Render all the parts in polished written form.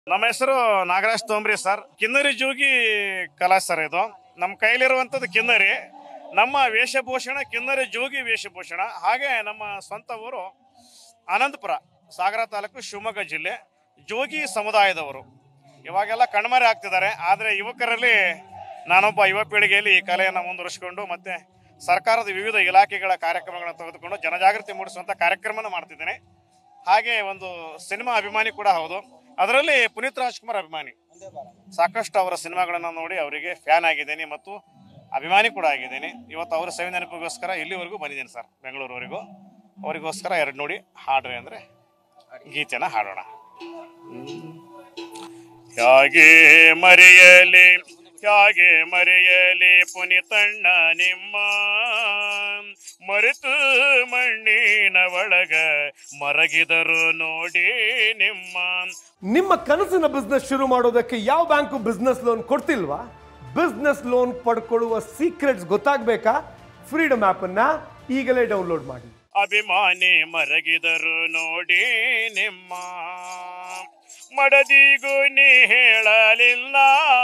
ನಮ್ಮ ಹೆಸರು ನಾಗರಾಜ್ ತೋಂಬ್ರಿ ಸರ್. ಕಿನ್ನರಿ ಜೋಗಿ ಕಲಾ ಸರ್. ಇದು ನಮ್ಮ ಕೈಲಿರುವಂಥದ್ದು ಕಿನ್ನರಿ. ನಮ್ಮ ವೇಷಭೂಷಣ ಕಿನ್ನರಿ ಜೋಗಿ ವೇಷಭೂಷಣ. ಹಾಗೆ ನಮ್ಮ ಸ್ವಂತ ಊರು ಅನಂತಪುರ, ಸಾಗರ ತಾಲೂಕು, ಶಿವಮೊಗ್ಗ ಜಿಲ್ಲೆ. ಜೋಗಿ ಸಮುದಾಯದವರು ಇವಾಗೆಲ್ಲ ಕಣ್ಮರೆ ಆಗ್ತಿದ್ದಾರೆ. ಆದರೆ ಯುವಕರಲ್ಲಿ ನಾನೊಬ್ಬ ಯುವ ಪೀಳಿಗೆಯಲ್ಲಿ ಈ ಕಲೆಯನ್ನು ಮುಂದುವರಿಸಿಕೊಂಡು ಮತ್ತೆ ಸರ್ಕಾರದ ವಿವಿಧ ಇಲಾಖೆಗಳ ಕಾರ್ಯಕ್ರಮಗಳನ್ನು ತೆಗೆದುಕೊಂಡು ಜನಜಾಗೃತಿ ಮೂಡಿಸುವಂಥ ಕಾರ್ಯಕ್ರಮನ ಮಾಡ್ತಿದ್ದೇನೆ. ಹಾಗೆ ಒಂದು ಸಿನಿಮಾ ಅಭಿಮಾನಿ ಕೂಡ ಹೌದು. ಅದರಲ್ಲಿ ಪುನೀತ್ ರಾಜ್ಕುಮಾರ್ ಅಭಿಮಾನಿ. ಸಾಕಷ್ಟು ಅವರ ಸಿನಿಮಾಗಳನ್ನು ನೋಡಿ ಅವರಿಗೆ ಫ್ಯಾನ್ ಆಗಿದ್ದೇನೆ ಮತ್ತು ಅಭಿಮಾನಿ ಕೂಡ ಆಗಿದ್ದೇನೆ. ಇವತ್ತು ಅವರ ಸೇವೆ ನೆನಪಿಗೋಸ್ಕರ ಇಲ್ಲಿವರೆಗೂ ಬಂದಿದ್ದೇನೆ ಸರ್, ಬೆಂಗಳೂರುವರೆಗೂ. ಅವರಿಗೋಸ್ಕರ ಎರಡು ನೋಡಿ ಹಾಡ್ರಿ ಅಂದರೆ ಗೀತೆನ ಹಾಡೋಣ. ಹೇಗೆ ಮರೆಯಲಿ ಹೇಗೆ ಮರೆಯಲಿ ಪುನೀತಣ್ಣ ನಿಮ್ಮ, ಮರೆತು ಮಣ್ಣಿನ ಒಳಗ ಮರಗಿದರು ನೋಡಿ ನಿಮ್ಮ ಕನಸಿನ ಬಿಸ್ನೆಸ್ ಶುರು ಮಾಡೋದಕ್ಕೆ ಯಾವ ಬ್ಯಾಂಕು ಬಿಸ್ನೆಸ್ ಲೋನ್ ಕೊಡ್ತಿಲ್ವಾ? ಬಿಸ್ನೆಸ್ ಲೋನ್ ಪಡ್ಕೊಳ್ಳುವ ಸೀಕ್ರೆಟ್ಸ್ ಗೊತ್ತಾಗಬೇಕಾ? ಫ್ರೀಡಮ್ ಆಪ್ ಅನ್ನ ಈಗಲೇ ಡೌನ್ಲೋಡ್ ಮಾಡಿ. ಅಭಿಮಾನಿ ಮರಗಿದರು ನೋಡಿ ನಿಮ್ಮ, ಮಡದಿಗೂ ನೀ ಹೇಳಲಿಲ್ಲ,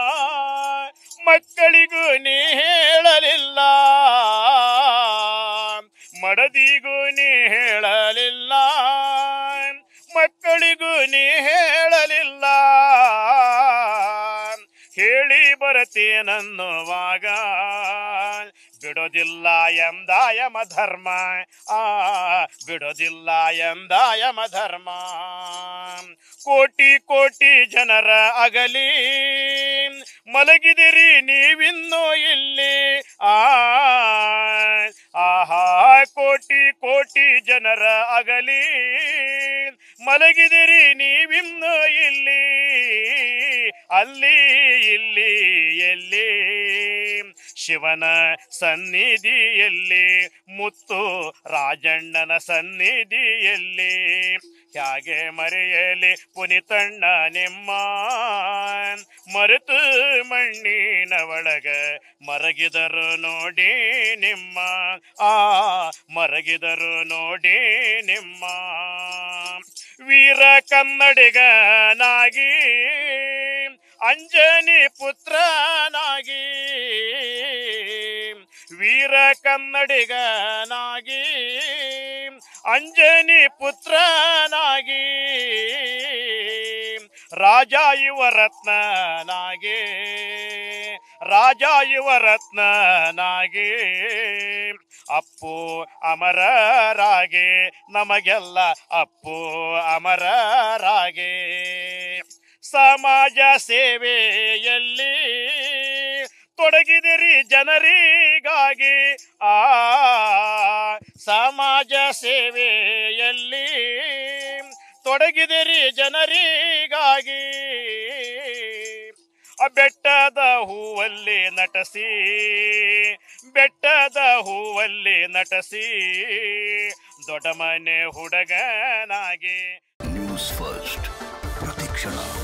ಮಕ್ಕಳಿಗೂ ನೀ ಹೇಳಲಿಲ್ಲ, ಮಡದಿಗೂ ನೀ ಹೇಳಲಿಲ್ಲ, ಮಕ್ಕಳಿಗೂ ನೀ ಹೇಳಲಿಲ್ಲ. ಹೇಳಿ ಬರತೀನನ್ನುವಾಗ ಬಿಡೋದಿಲ್ಲ ಎಂದಾಯಮ ಧರ್ಮ, ಬಿಡೋದಿಲ್ಲ ಎಂದಾಯಮ ಧರ್ಮ. ಕೋಟಿ ಕೋಟಿ ಜನರ ಅಗಲಿ ಮಲಗಿದಿರಿ ನೀವಿನ್ನೂ ಇಲ್ಲಿ, ಆಹಾ ಕೋಟಿ ಕೋಟಿ ಜನರ ಅಗಲಿ ಮಲಗಿದಿರಿ ನೀವಿನ್ನೂ ಇಲ್ಲಿ, ಅಲ್ಲಿ ಇಲ್ಲಿ ಎಲ್ಲಿ ಶಿವನ ಸನ್ನಿಧಿಯಲ್ಲಿ, ಮುತ್ತು ರಾಜಣ್ಣನ ಸನ್ನಿಧಿಯಲ್ಲಿ. ಹೇಗೆ ಮರೆಯಲಿ ಪುನೀತಣ್ಣ ನಿಮ್ಮ, ಮರೆತು ಮಣ್ಣಿನ ಒಳಗ ಮರಗಿದರು ನೋಡಿ ನಿಮ್ಮ, ಮರಗಿದರು ನೋಡಿ ನಿಮ್ಮ. ವೀರ ಕನ್ನಡಿಗನಾಗಿ ಅಂಜನಿ ಪುತ್ರನಾಗಿ, ವೀರ ಕನ್ನಡಿಗನಾಗಿ ಅಂಜನಿ ಪುತ್ರನಾಗಿ, ರಾಜ ಯುವ ರತ್ನನಾಗಿ, ರಾಜ ಯುವ ರತ್ನನಾಗಿ, ಅಪ್ಪು ಅಮರರಾಗಿ ನಮಗೆಲ್ಲ ಅಪ್ಪು ಅಮರರಾಗಿ. ಸಮಾಜ ಸೇವೆಯಲ್ಲಿ ತೊಡಗಿದಿರಿ ಜನರಿಗಾಗಿ, ಸಮಾಜ ಸೇವೆಯಲ್ಲಿ ತೊಡಗಿದಿರಿ ಜನರಿಗಾಗಿ. ಬೆಟ್ಟದ ಹೂವಲ್ಲಿ ನಟಸಿ, ಬೆಟ್ಟದ ಹೂವಲ್ಲಿ ನಟಸಿ ದೊಡ್ಡ ಮನೆ ಹುಡುಗನಾಗಿ. ನ್ಯೂಸ್ ಫಸ್ಟ್ ಪ್ರತಿಕ್ಷಣ.